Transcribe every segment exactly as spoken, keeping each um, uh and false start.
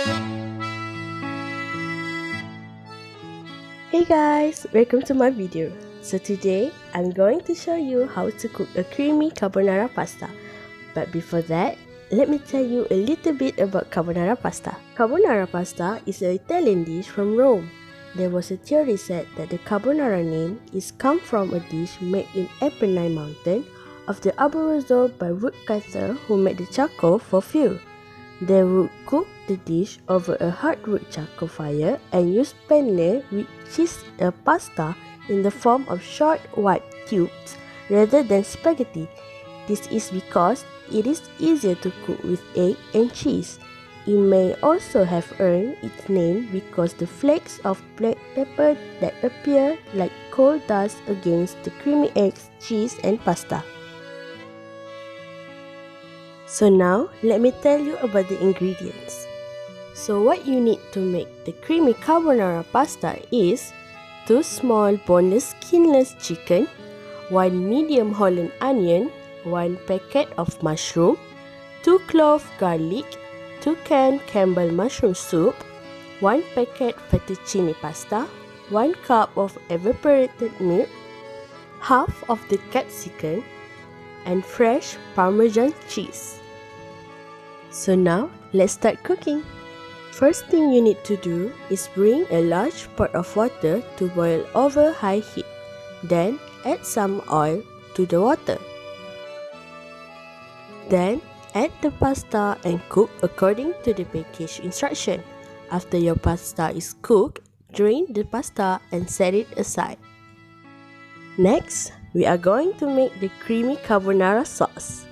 Hey guys, welcome to my video. So today, I'm going to show you how to cook a creamy carbonara pasta. But before that, let me tell you a little bit about carbonara pasta. Carbonara pasta is an Italian dish from Rome. There was a theory said that the carbonara name is come from a dish made in Apennine Mountain of the Abruzzo by woodcutter who made the charcoal for fuel. They would cook the dish over a hardwood charcoal fire and use penne which is a pasta in the form of short white tubes rather than spaghetti. This is because it is easier to cook with egg and cheese. It may also have earned its name because the flakes of black pepper that appear like coal dust against the creamy eggs, cheese and pasta. So now, let me tell you about the ingredients. So what you need to make the creamy carbonara pasta is two small boneless skinless chicken, one medium Holland onion, one packet of mushroom, two cloves garlic, two cans Campbell mushroom soup, one packet fettuccine pasta, one cup of evaporated milk, half of the capsicum, and fresh Parmesan cheese. So now, let's start cooking. First thing you need to do is bring a large pot of water to boil over high heat. Then, add some oil to the water. Then, add the pasta and cook according to the package instruction. After your pasta is cooked, drain the pasta and set it aside. Next, we are going to make the creamy carbonara sauce.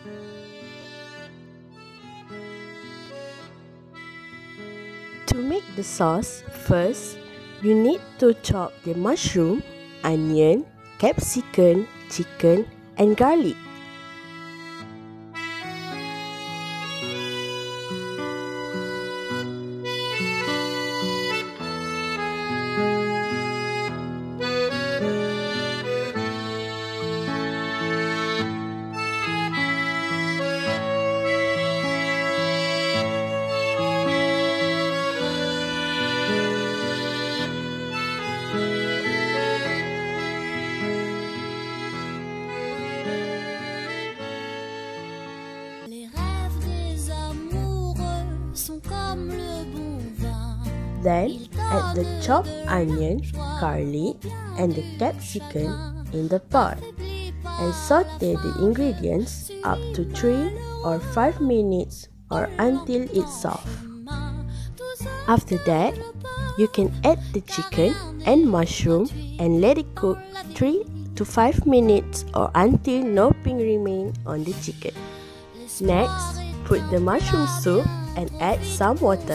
To make the sauce, first, you need to chop the mushroom, onion, capsicum, chicken, and garlic. Then, add the chopped onion, garlic, and the capsicum in the pot and saute the ingredients up to three or five minutes or until it's soft. After that, you can add the chicken and mushroom and let it cook three to five minutes or until no pink remains on the chicken. Next, put the mushroom soup and add some water.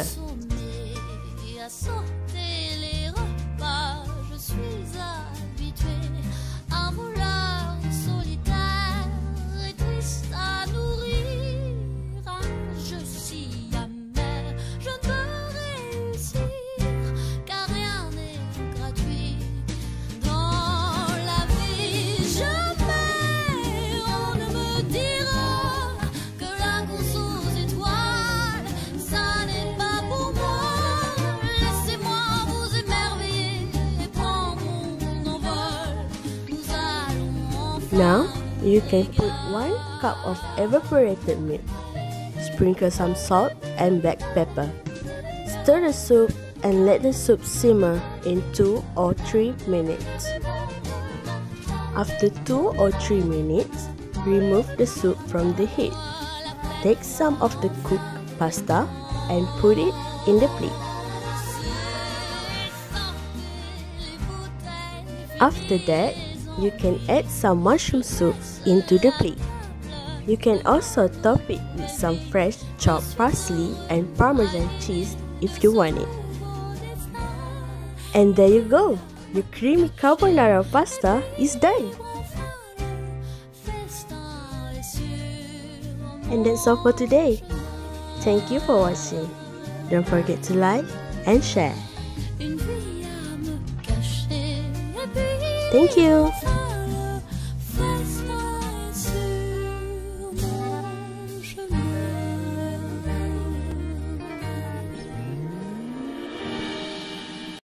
Now, you can put one cup of evaporated milk. Sprinkle some salt and black pepper. Stir the soup and let the soup simmer in two or three minutes. After two or three minutes, remove the soup from the heat. Take some of the cooked pasta and put it in the plate. After that, you can add some mushroom soup into the plate. You can also top it with some fresh chopped parsley and Parmesan cheese if you want it. And there you go! Your creamy carbonara pasta is done! And that's all for today. Thank you for watching. Don't forget to like and share. Thank you!